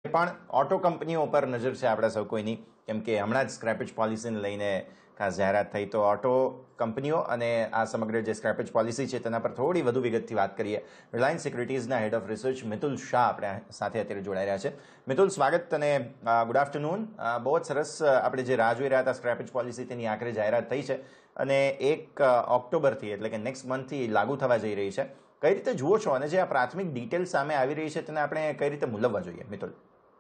પણ ઓટો કંપનીઓ પર નજર છે આપણા સૌ કોઈની, કેમ કે હમણાં જ સ્ક્રેપેજ પોલિસીને લઈને ખાસ જાહેરાત થઈ. તો ઓટો કંપનીઓ અને આ સમગ્ર જે સ્ક્રેપેજ પોલિસી છે તેના પર થોડી વધુ વિગતથી વાત કરીએ. રિલાયન્સ સિક્યુરિટીઝના head of research Mitul Shah આપણે સાથે અત્યારે જોડાઈ રહ્યા છે. મિતુલ, સ્વાગત અને ગુડ આફ્ટરનૂન. બહુ જ સરસ. આપણે જે રાહ જોઈ રહ્યા હતા સ્ક્રેપેજ પોલિસી, તેની આખરે જાહેરાત થઈ છે અને 1 ઓક્ટોબરથી એટલે કે નેક્સ્ટ મંથથી લાગુ થવા જઈ રહી છે. કઈ રીતે જુઓ છો અને જે આ પ્રાથમિક ડિટેલ સામે આવી રહી છે તેને આપણે કઈ રીતે મૂલવવા જોઈએ, મિતુલ?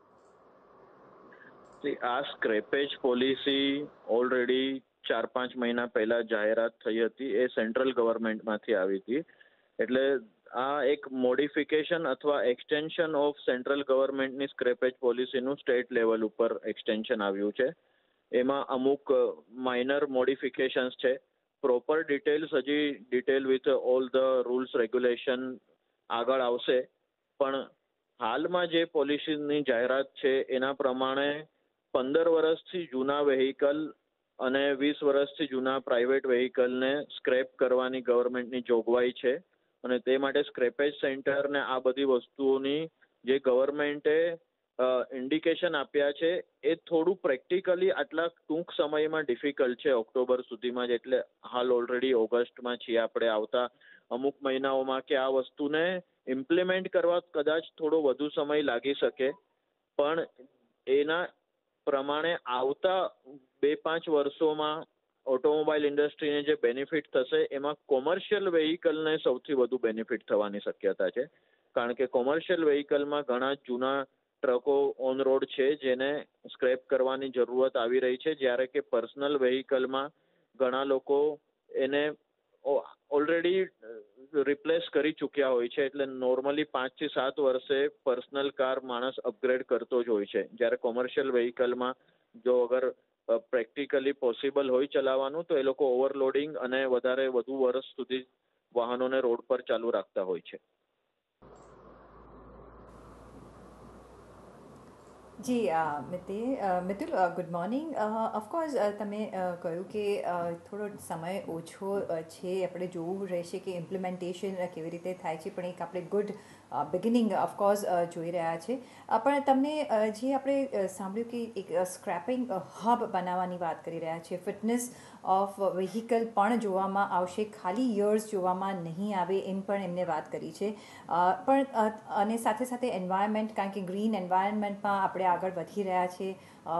આ સ્ક્રેપેજ પોલિસી ઓલરેડી 4-5 મહિના પહેલા જાહેરાત થઈ હતી. એ સેન્ટ્રલ ગવર્મેન્ટમાંથી આવી હતી. એટલે આ એક મોડિફિકેશન અથવા એક્સટેન્શન ઓફ સેન્ટ્રલ ગવર્મેન્ટની સ્ક્રેપેજ પોલિસીનું સ્ટેટ લેવલ ઉપર એક્સટેન્શન આવ્યું છે. એમાં અમુક માઇનર મોડિફિકેશન્સ છે. પ્રોપર ડિટેલ્સ હજી detail with all the rules regulation આગળ આવશે. પણ હાલમાં જે પોલિસીની જાહેરાત છે એના પ્રમાણે 15 વર્ષથી જૂના વેહિકલ અને 20 વર્ષથી જૂના પ્રાઇવેટ વેહિકલને સ્ક્રેપ કરવાની ગવર્મેન્ટની જોગવાઈ છે. અને તે માટે સ્ક્રેપેજ સેન્ટરને આ બધી વસ્તુઓની જે ગવર્મેન્ટે ઇન્ડિકેશન આપ્યા છે એ થોડું પ્રેક્ટિકલી આટલા ટૂંક સમયમાં ડિફિકલ્ટ છે ઓક્ટોબર સુધીમાં જ. એટલે હાલ ઓલરેડી ઓગસ્ટમાં છીએ આપણે. આવતા અમુક મહિનાઓમાં કે આ વસ્તુને ઇમ્પ્લિમેન્ટ કરવા કદાચ થોડો વધુ સમય લાગી શકે. પણ એના પ્રમાણે આવતા 2-5 વર્ષોમાં ઓટોમોબાઈલ ઇન્ડસ્ટ્રીને જે બેનિફિટ થશે એમાં કોમર્શિયલ વેહિકલને સૌથી વધુ બેનિફિટ થવાની શક્યતા છે. કારણ કે કોમર્શિયલ વેહિકલમાં ઘણા જૂના ટ્રકો ઓન રોડ છે જેને સ્ક્રેપ કરવાની જરૂરત આવી રહી છે, જ્યારે કે પર્સનલ વેહિકલમાં ઘણા લોકો એને ઓલરેડી રિપ્લેસ કરી ચૂક્યા હોય છે. એટલે નોર્મલી 5 થી 7 વર્ષે પર્સનલ કાર માણસ અપગ્રેડ કરતો જ હોય છે. જ્યારે કોમર્શિયલ વેહિકલમાં જો અગર પ્રેક્ટિકલી પોસિબલ હોય ચલાવવાનું તો એ લોકો ઓવરલોડિંગ અને વધુ વર્ષ સુધી વાહનોને રોડ પર ચાલુ રાખતા હોય છે. જી મિતુલ, ગુડ મોર્નિંગ. ઓફકોર્સ તમે કહ્યું કે થોડો સમય ઓછો છે, આપણે જોવું રહેશે કે ઇમ્પ્લિમેન્ટેશન કેવી રીતે થાય છે. પણ એક આપણે ગુડ બિગિનિંગ ઓફકોર્સ જોઈ રહ્યા છે. પણ તમને જે આપણે સાંભળ્યું કે એક સ્ક્રેપિંગ હબ બનાવવાની વાત કરી રહ્યા છે, ફિટનેસ ઓફ વેહિકલ પણ જોવામાં આવશે, ખાલી યર્સ જોવામાં નહીં આવે એમ પણ એમને વાત કરી છે. પણ અને સાથે સાથે એન્વાયરમેન્ટ, કારણ કે ગ્રીન એન્વાયરમેન્ટમાં આપણે આગળ વધી રહ્યા છે.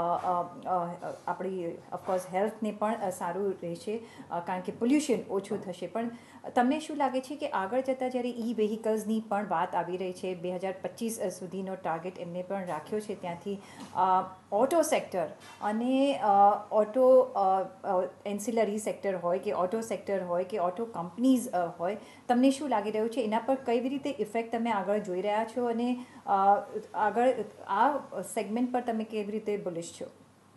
આપણી ઓફકોર્સ હેલ્થને પણ સારું રહેશે કારણ કે પોલ્યુશન ઓછું થશે. પણ તમને શું લાગે છે કે આગળ જતાં જ્યારે ઈ વેહિકલ્સની પણ વાત આવી રહી છે, 2025 સુધીનો ટાર્ગેટ એમને પણ રાખ્યો છે, ત્યાંથી ઓટો સેક્ટર અને ઓટો એન્સિલરી સેક્ટર હોય કે ઓટો સેક્ટર હોય કે ઓટો કંપનીઝ હોય, તમને શું લાગી રહ્યું છે એના પર કેવી રીતે ઇફેક્ટ તમે આગળ જોઈ રહ્યા છો અને આગળ આ સેગમેન્ટ પર તમે કેવી રીતે બુલિશ છો?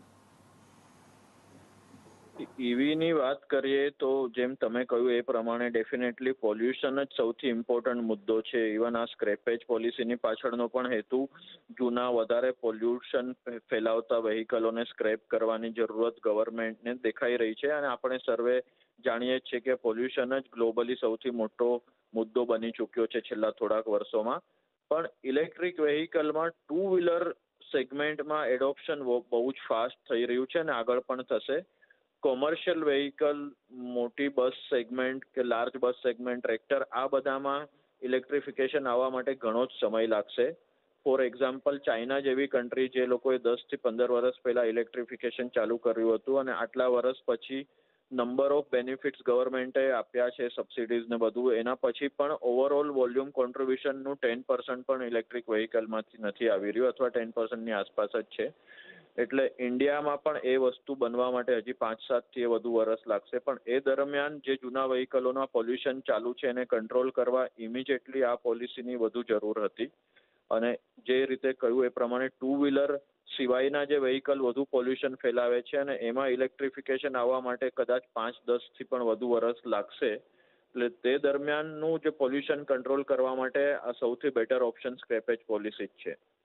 ઈવીની વાત કરીએ તો જેમ તમે કહ્યું એ પ્રમાણે ડેફિનેટલી પોલ્યુશન જ સૌથી ઇમ્પોર્ટન્ટ મુદ્દો છે. ઇવન આ સ્ક્રેપેજ પોલિસીની પાછળનો પણ હેતુ જૂના વધારે પોલ્યુશન ફેલાવતા વેહિકલોને સ્ક્રેપ કરવાની જરૂરત ગવર્મેન્ટને દેખાઈ રહી છે. અને આપણે સર્વે જાણીએ છીએ કે પોલ્યુશન જ ગ્લોબલી સૌથી મોટો મુદ્દો બની ચૂક્યો છે છેલ્લા થોડાક વર્ષોમાં. પણ ઇલેક્ટ્રિક વેહિકલમાં 2 વ્હીલર સેગમેન્ટમાં એડોપ્શન બહુ જ ફાસ્ટ થઈ રહ્યું છે અને આગળ પણ થશે. કોમર્શિયલ વેહિકલ, મોટી બસ સેગમેન્ટ કે લાર્જ બસ સેગમેન્ટ, ટ્રેક્ટર, આ બધામાં ઇલેક્ટ્રિફિકેશન આવવા માટે ઘણો જ સમય લાગશે. ફોર એક્ઝામ્પલ, ચાઇના જેવી કન્ટ્રી જે લોકોએ 10 થી 15 વર્ષ પહેલા ઇલેક્ટ્રિફિકેશન ચાલુ કર્યું હતું અને આટલા વર્ષ પછી નંબર ઓફ બેનિફિટ્સ ગવર્મેન્ટે આપ્યા છે, સબસિડીઝ ને બધું, એના પછી પણ ઓવરઓલ વોલ્યુમ કોન્ટ્રીબ્યુશનનું 10% પણ ઇલેક્ટ્રિક વેહિકલમાંથી નથી આવી રહ્યું, અથવા 10%ની આસપાસ જ છે. એટલે ઇન્ડિયામાં પણ એ વસ્તુ બનવા માટે હજી 5-7 થી વધુ વર્ષ લાગશે. પણ એ દરમિયાન જે જૂના વેહિકલોના પોલ્યુશન ચાલુ છે એને કંટ્રોલ કરવા ઇમિડિયેટલી આ પોલિસીની વધુ જરૂર હતી. અને જે રીતે કહ્યું એ પ્રમાણે 2 વ્હીલર સિવાયના જે વેહિકલ વધુ પોલ્યુશન ફેલાવે છે અને એમાં ઇલેક્ટ્રિફિકેશન આવવા માટે કદાચ 5-10 થી પણ વધુ વર્ષ લાગશે. એટલે તે દરમિયાનનું જે પોલ્યુશન કંટ્રોલ કરવા માટે આ સૌથી બેટર ઓપ્શન સ્ક્રેપેજ પોલિસી જ છે.